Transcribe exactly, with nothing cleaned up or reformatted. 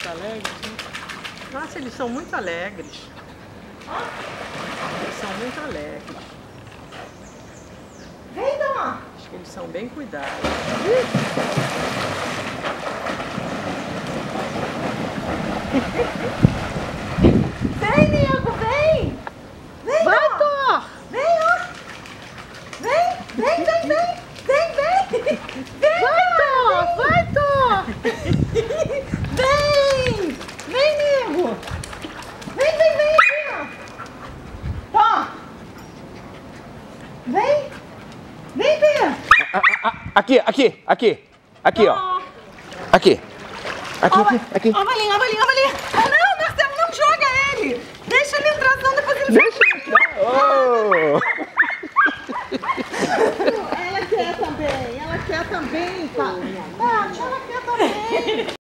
Muito alegres, né? Nossa, eles são muito alegres. Eles são muito alegres. Vem, Dó! Acho que eles são bem cuidados. Vem, nego, vem! Vem, Vai, Dó! Thor! Vem, ó! Vem, vem, vem, vem! Vem, vem! Vem, Vai, Thor! Vai, Thor! Vem! Vem, nego! Vem, vem, vem aqui, ó! Ó! Vem! Vem, Pia! Aqui, aqui, aqui. Aqui, ó. Aqui. Aqui, aqui, aqui. Ó, Valinha, ó, Valinha, ó, Valinha! Ah, não, Marcelo, não joga ele! Deixa ele entrar, senão depois ele... Deixa ele entrar. Oh! Ela quer também, ela quer também, tá? Ah, ela quer também.